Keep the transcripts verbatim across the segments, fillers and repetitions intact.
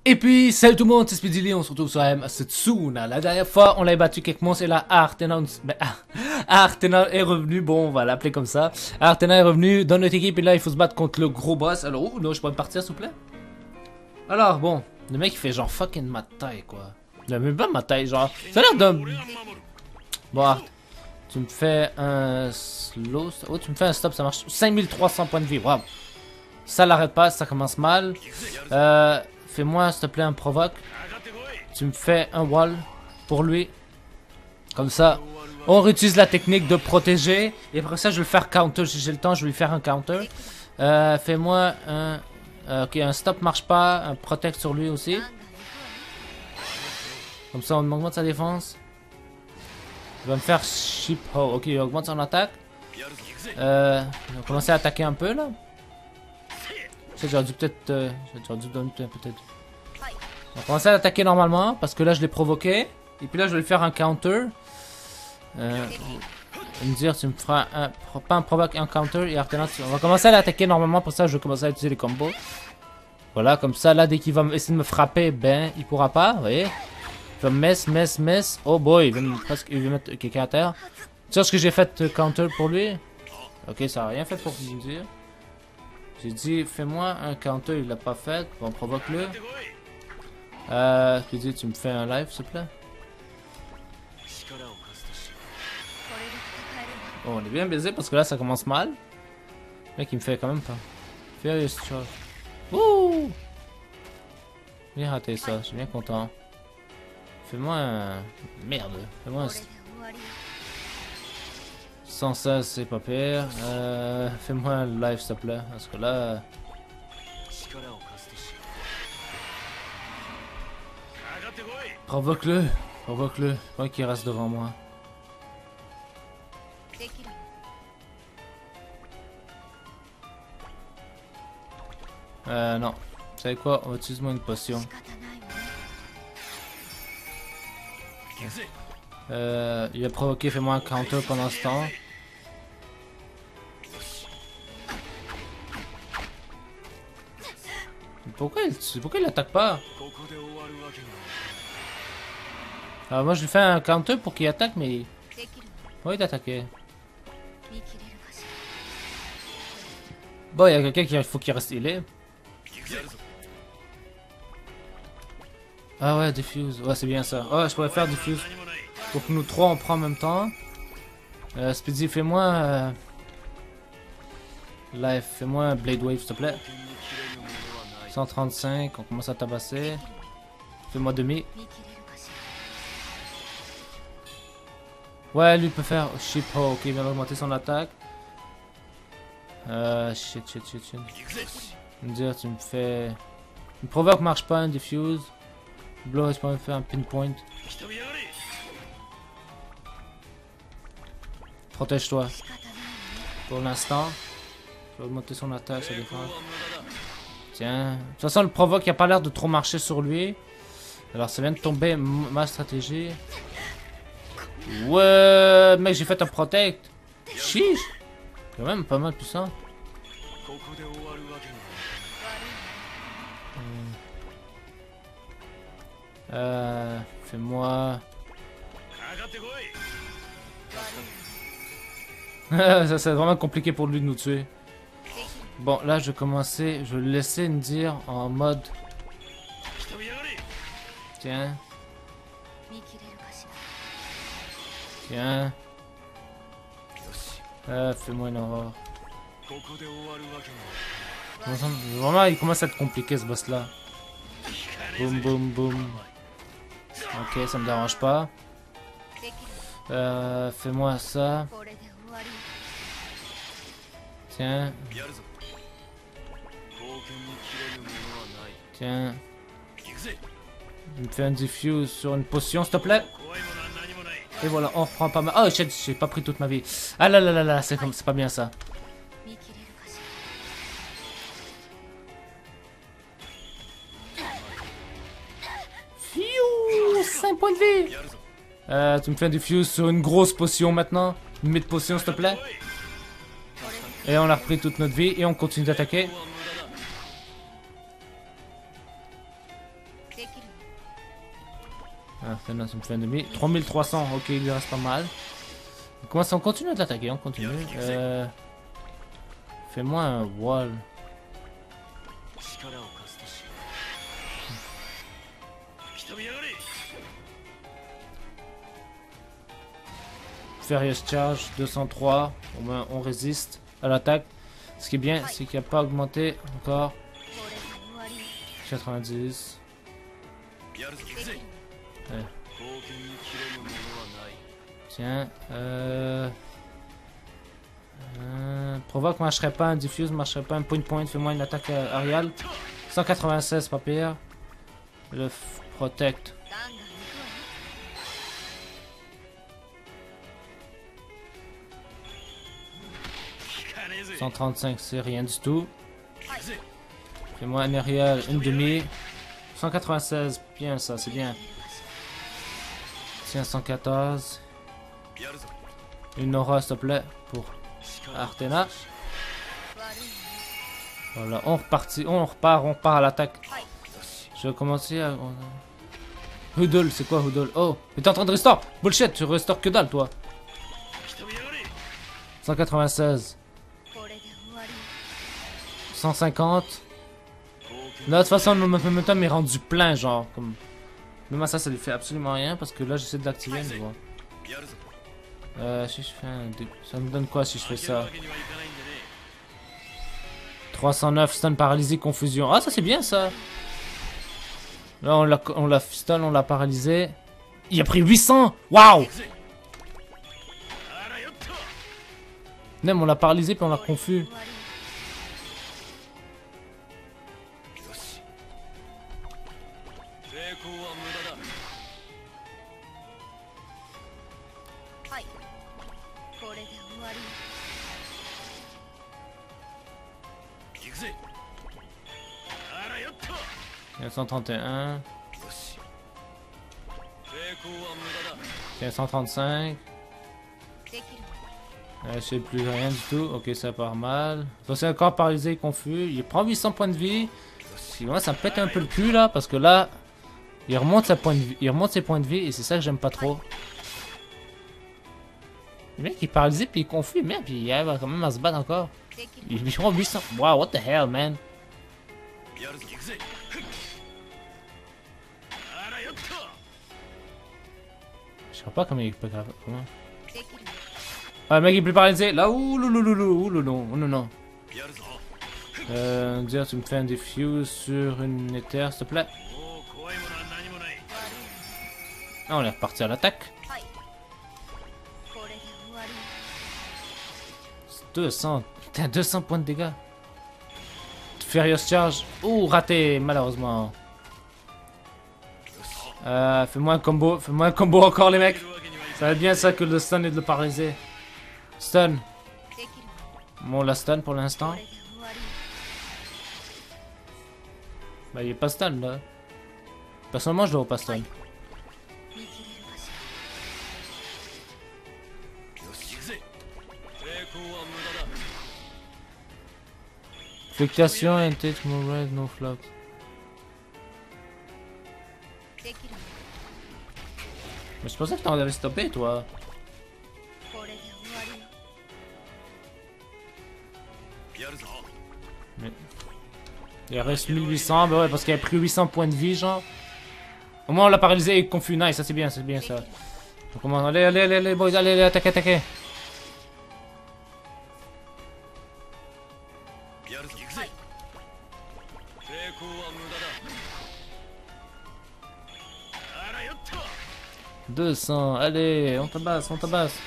Et puis, salut tout le monde, c'est Speedy, on se retrouve sur M Setsuna. La dernière fois, on l'a battu quelques monstres et là, Artena, ben, Artena est revenu, bon, on va l'appeler comme ça. Artena est revenu dans notre équipe et là, il faut se battre contre le gros boss. Alors, oh, non, je peux me partir, s'il vous plaît? Alors, bon, le mec, il fait genre fucking ma taille, quoi. Non, même pas ma taille, genre, ça a l'air d'un... Bon, Art, tu me fais un slow... Oh, tu me fais un stop, ça marche. cinq mille trois cents points de vie, waouh. Ça l'arrête pas, ça commence mal. Euh... Fais-moi, s'il te plaît, un provoque. Tu me fais un wall pour lui. Comme ça, on réutilise la technique de protéger. Et après ça, je vais le faire counter. Si j'ai le temps, je vais lui faire un counter. Euh, Fais-moi un... Euh, ok, un stop marche pas. Un protect sur lui aussi. Comme ça, on augmente sa défense. Il va me faire ship. Oh, ok, il augmente son attaque. Euh, on va commencer à attaquer un peu, là. J'aurais dû peut-être... Euh, j'aurais dû donner peut-être... On va commencer à attaquer normalement, parce que là je l'ai provoqué. Et puis là je vais lui faire un counter. Euh, me dire tu me feras un... Pas un provoque, un counter. Et Artena, on va commencer à l'attaquer normalement, pour ça je vais commencer à utiliser les combos. Voilà, comme ça là dès qu'il va essayer de me frapper, ben il pourra pas, vous voyez. Il va mess, mess, mess. Oh boy, il va me, presque, il va mettre quelqu'un à terre. Tu sais ce que j'ai fait euh, counter pour lui? Ok, ça a rien fait pour me dire. J'ai dit, fais-moi un counter, il l'a pas fait. Bon, provoque-le. Euh, tu dis, tu me fais un live, s'il te plaît. Oh, on est bien baisé parce que là, ça commence mal. Le mec, il me fait quand même pas. Furious Charge. Ouh! Bien raté ça, je suis bien content. Fais-moi un... Merde. Fais-moi un... Sans ça, c'est pas pire. Euh, Fais-moi un live, s'il te plaît. Parce que là... Provoque-le. Provoque-le. Pas qu'il reste devant moi. Euh, non. Vous savez quoi? On va utiliser moi une potion. Euh, il a provoqué, fais-moi un counter pendant ce temps. Pourquoi il, pourquoi il attaque pas? Alors moi je lui fais un counter pour qu'il attaque, mais... Oui, d'attaquer. Bon, il y a quelqu'un qui faut qu'il reste healé. Ah ouais, diffuse. Ouais, c'est bien ça. Ouais, je pourrais faire diffuse. Pour que nous trois on prend en même temps. Euh, Speedy, fais-moi... Euh... Live, fais-moi un Blade Wave, s'il te plaît. cent trente-cinq, on commence à tabasser. Fais-moi demi. Ouais, lui peut faire ship. Oh, ok, il vient d'augmenter son attaque. Euh, shit, shit, shit, shit. Me dire, tu me fais. Une provoque marche pas, un diffuse. Blow, je peux me faire un pinpoint. Protège-toi. Pour l'instant. Je vais augmenter son attaque, sa défense. Tiens. De toute façon, le provoque, il a pas l'air de trop marcher sur lui. Alors, ça vient de tomber ma stratégie. Ouais, mec, j'ai fait un protect. Chiche. Quand même pas mal puissant. Euh, fais-moi. Ça c'est vraiment compliqué pour lui de nous tuer. Bon, là je vais commencer, je vais le laisser me dire en mode. Tiens. Tiens. Euh, fais-moi une aurore. Vraiment, il commence à être compliqué ce boss là. Boum, boum, boum. Ok, ça me dérange pas. Euh, fais-moi ça. Tiens. Tiens. Je me fais un diffuse sur une potion, s'il te plaît. Et voilà, on reprend pas mal. Oh shit, j'ai pas pris toute ma vie. Ah là là là là, c'est pas bien ça. Fiou, cinq points de vie. Euh, tu me fais un diffuse sur une grosse potion maintenant. Une mid potion, s'il te plaît. Et on a repris toute notre vie et on continue d'attaquer. Maintenant, ça me fait un demi. trois mille trois cents, ok, il lui reste pas mal. On commence, on continue de l'attaquer, on continue. Euh... Fais-moi un wall. Furious Charge, deux cent trois. Au moins, on résiste à l'attaque. Ce qui est bien, c'est qu'il n'a pas augmenté encore. quatre-vingt-dix. Ouais. Tiens, euh... euh... provoque marcherait pas, un diffuse marcherait pas, un point point, fais-moi une attaque euh, aériale. cent quatre-vingt-seize, pas pire. Le protect. cent trente-cinq, c'est rien du tout. Fais-moi un aérial, une demi. cent quatre-vingt-seize, bien ça, c'est bien. Tiens, cent quatorze. Une aura, s'il te plaît, pour Artena. Voilà, on repartit, on repart, on repart à l'attaque. Je vais commencer à... Hoodle, c'est quoi Hoodle? Oh, mais t'es en train de restore. Bullshit, tu restores que dalle, toi. cent quatre-vingt-seize. cent cinquante. Là, de toute façon, le momentum est rendu plein, genre. Comme... Même à ça, ça lui fait absolument rien parce que là, j'essaie de l'activer, mais bon. Euh, si je fais un... Ça me donne quoi si je fais ça? trois cent neuf, stun paralysé, confusion. Ah, ça c'est bien ça. Là, on l'a on l'a stun, on l'a paralysé. Il a pris huit cents. Waouh! Même on l'a paralysé puis on l'a confus. cent trente et un. cent trente-cinq. Euh, je sais plus rien du tout. Ok, ça part mal. C'est encore paralysé et confus. Il prend huit cents points de vie. Moi, ça me pète un peu le cul là. Parce que là, il remonte, sa point de vie, il remonte ses points de vie. Et c'est ça que j'aime pas trop. Le mec il est paralysé puis il est confus. Merde, puis il arrive quand même à se battre encore. Il prend huit cents. Wow, what the hell, man. Je sais pas comment il peut grave. Comment? Ah, le mec il est plus paralysé. Là, ouh, loulouloulou, ouh, loulou, ouh, non, non. Euh, dire, tu me fais un diffuse sur une éther, s'il te plaît. Ah, on est reparti à l'attaque. deux cents. Putain, deux cents points de dégâts. Furious Charge. Ouh, raté, malheureusement. Euh, fais-moi un combo, fais-moi un combo encore les mecs. Ça va être bien ça que le stun et de le paralyser. Stun. Bon, la stun pour l'instant. Bah, il est pas stun là. Personnellement, je le vois pas stun. Fluctuation and take more red, no flux. Mais je pensais que t'en avais stoppé, toi. Mais... Il reste mille huit cents, bah ouais, parce qu'il a pris huit cents points de vie, genre. Au moins, on l'a paralysé et confus. Nice, ça c'est bien, c'est bien ça. Donc, comment... Allez, allez, allez, allez, boys, allez, allez, attaquez, attaquez. deux cents, allez, on tabasse, on tabasse.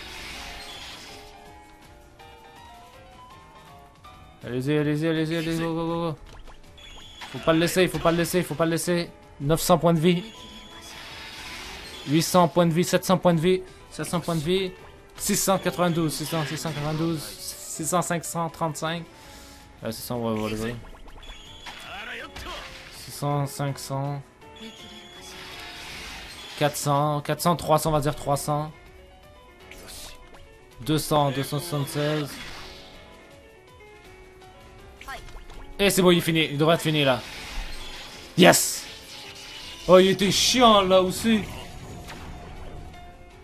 Allez-y, allez-y, allez-y, allez-y, go, go, go, go. Faut pas le laisser, faut pas le laisser, faut pas le laisser. neuf cents points de vie. huit cents points de vie, sept cents points de vie, sept cents points de vie. six cent quatre-vingt-douze, six cents, six cent quatre-vingt-douze, six cents, cinq cent trente-cinq. Ouais, six cents, on va le voir. six cents, cinq cents. quatre cents, quatre cents, trois cents, on va dire trois cents. deux cents, deux cent soixante-seize. Et c'est bon, il est fini. Il devrait être fini là. Yes! Oh, il était chiant là aussi.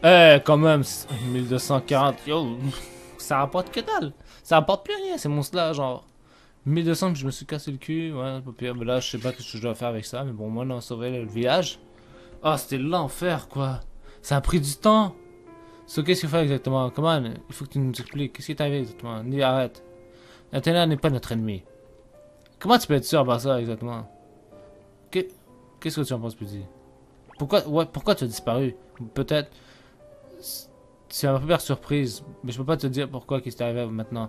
Eh, quand même, mille deux cent quarante, yo, ça rapporte que dalle. Ça rapporte plus rien, ces monstres-là, genre. mille deux cents que je me suis cassé le cul, ouais, pas pire. Mais là, je sais pas ce que je dois faire avec ça, mais bon, moi, on a sauvé le village. Ah, c'était l'enfer, quoi. Ça a pris du temps. So, qu'est-ce qu'il faut exactement? Comment? Il faut que tu nous expliques. Qu'est-ce qui t'arrive exactement? Ni arrête. Athéna n'est pas notre ennemi. Comment tu peux être sûr par ça exactement? Qu'est-ce que tu en penses, Petit? Pourquoi, ouais, pourquoi tu as disparu? Peut-être. C'est ma première surprise, mais je peux pas te dire pourquoi qu'est-ce qui t'est arrivé maintenant.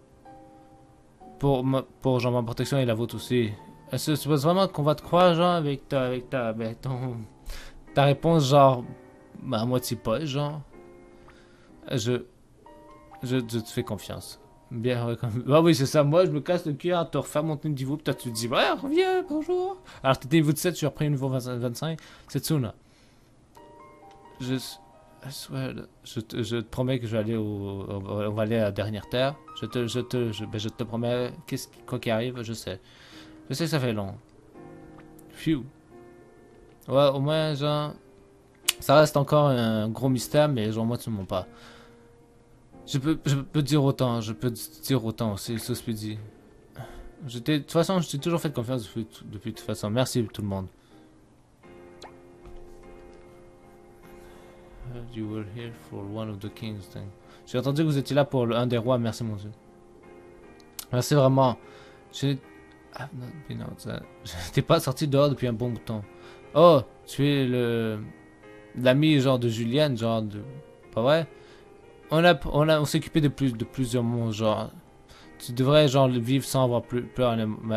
Pour ma, pour genre ma protection et la vôtre aussi. Est-ce que tu penses vraiment qu'on va te croire, genre, avec ta, avec ta, ben, ton, ta réponse, genre, à moitié pas, genre? Je, je, je te fais confiance. Bien, ouais, comme... Ah oui, c'est ça. Moi, je me casse le cul à te refaire monter le niveau. Puis toi, tu te dis, ouais, reviens, bonjour. Alors, t'étais niveau dix-sept, tu as repris un niveau vingt-cinq. C'est Tsuna. Je, je, te, je te promets que je vais aller au, on va aller à la dernière terre. Je te, je te, je, ben, je te promets, qu'est-ce, quoi qu'il arrive, je sais. Je sais que ça fait long. Phew. Ouais, au moins, genre, ça reste encore un gros mystère, mais genre, moi, tu me mens pas. Je peux, je peux dire autant, je peux dire autant, c'est ce que je peux dire. De toute façon, je t'ai toujours fait confiance depuis, depuis de toute façon. Merci tout le monde. You were here for one of the kings thing. J'ai entendu que vous étiez là pour un des rois, merci mon dieu. Merci vraiment. Je t'ai pas sorti dehors depuis un bon bout de temps. Oh, tu es le l'ami genre de Julienne, genre de... Pas vrai? On a, on a, on s'est occupé de plus, de plusieurs mondes, genre. Tu devrais genre vivre sans avoir plus peur.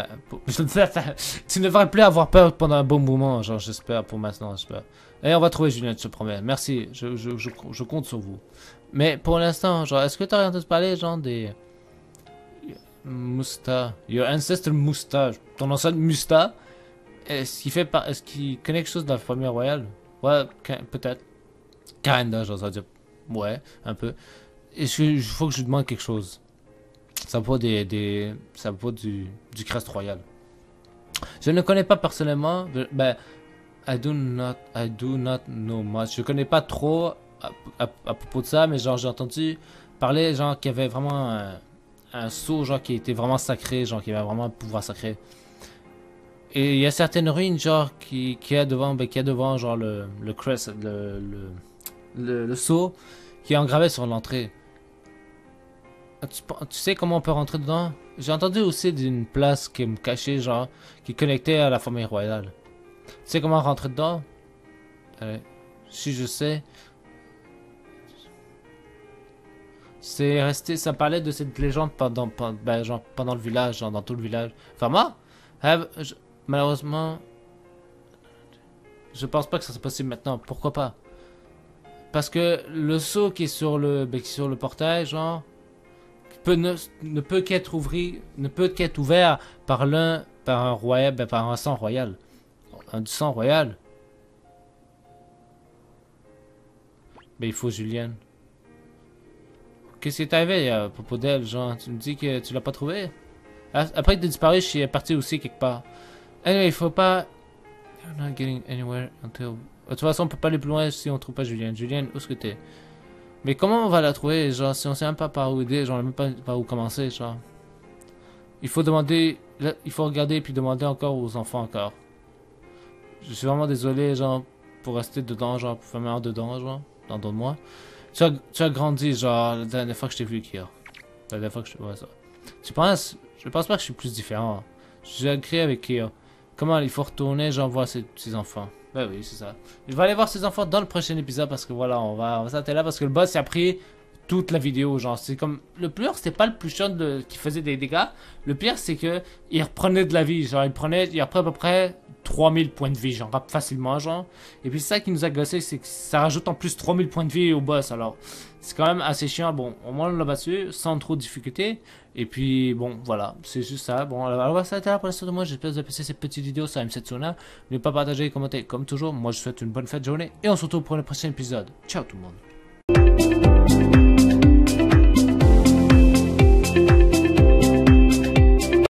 Tu ne devrais plus avoir peur pendant un bon moment, genre j'espère pour maintenant, j'espère. Et on va trouver Julien, je te promets. Merci, je, je, je, je compte sur vous. Mais pour l'instant, genre, est-ce que tu as entendu parler genre des Musta, your ancestor Musta, ton ancêtre Musta, est-ce qu'il fait par, est-ce qu'il connaît quelque chose de la famille royale? Ouais, peut-être. Kinda, genre ça veut dire, ouais, un peu. Est-ce qu'il faut que je lui demande quelque chose? Ça vaut des, des, ça vaut du, du crest royal. Je ne connais pas personnellement, ben, I do not, I do not know much. Je connais pas trop à, à, à propos de ça, mais genre j'ai entendu parler genre qu'il y avait vraiment un, un sceau genre qui était vraiment sacré, genre qui avait vraiment un pouvoir sacré. Et il y a certaines ruines genre qui, qui a devant, ben, qui a devant genre le, le crest, le, le, le, le sceau qui est engravé sur l'entrée. Tu, tu sais comment on peut rentrer dedans? J'ai entendu aussi d'une place qui me cachait, genre, qui est connectée à la famille royale. Tu sais comment rentrer dedans? Euh, si je sais. C'est resté, ça parlait de cette légende pendant, pendant, ben, genre, pendant le village, genre, dans tout le village. Enfin, moi, euh, je, malheureusement, je pense pas que ça soit possible maintenant. Pourquoi pas? Parce que le sceau qui est sur le, ben, qui est sur le portail, genre, Peut ne, ne peut qu'être ouvert, ne peut qu'être ouvert par l'un, par un royal, ben par un sang royal, un du sang royal. Ben il faut Julienne. Qu'est-ce qui est arrivé à propos d'elle, genre? Tu me dis que tu l'as pas trouvé? Après que tu es disparu, je suis parti aussi quelque part. Anyway, il faut pas. You're not getting anywhere until. De toute façon, on peut pas aller plus loin si on trouve pas Julienne. Julienne, où est-ce que t'es? Mais comment on va la trouver, genre, si on sait même pas par où aider, genre, même pas par où commencer, genre. Il faut demander, là, il faut regarder et puis demander encore aux enfants encore. Je suis vraiment désolé, genre, pour rester dedans, genre, pour faire meilleur dedans, genre, dans d'autres mois. Tu as, tu as grandi, genre, la dernière fois que je t'ai vu, Kia. La dernière fois que je t'ai vu, ouais, ça. Tu penses, je pense pas que je suis plus différent. J'ai écrit avec Kia. Comment il faut retourner, genre, voir ses, ses enfants. Ben oui, c'est ça. Je vais aller voir ses enfants dans le prochain épisode parce que voilà, on va, on va s'arrêter là parce que le boss a pris toute la vidéo. Genre, c'est comme. Le pire, c'était pas le plus chiant de... qui faisait des dégâts. Le pire, c'est que il reprenait de la vie. Genre, il prenait. Il reprenait à peu près trois mille points de vie, genre, facilement, genre. Et puis, ça qui nous a gossé, c'est que ça rajoute en plus trois mille points de vie au boss. Alors, c'est quand même assez chiant. Bon, au moins, on l'a battu sans trop de difficulté. Et puis, bon, voilà, c'est juste ça. Bon, alors, on va s'arrêter là pour l'instant de moi. J'espère que vous avez apprécié cette petite vidéo sur M sept Tsuna. N'oubliez pas de partager et commenter comme toujours. Moi, je vous souhaite une bonne fête de journée. Et on se retrouve pour le prochain épisode. Ciao tout le monde.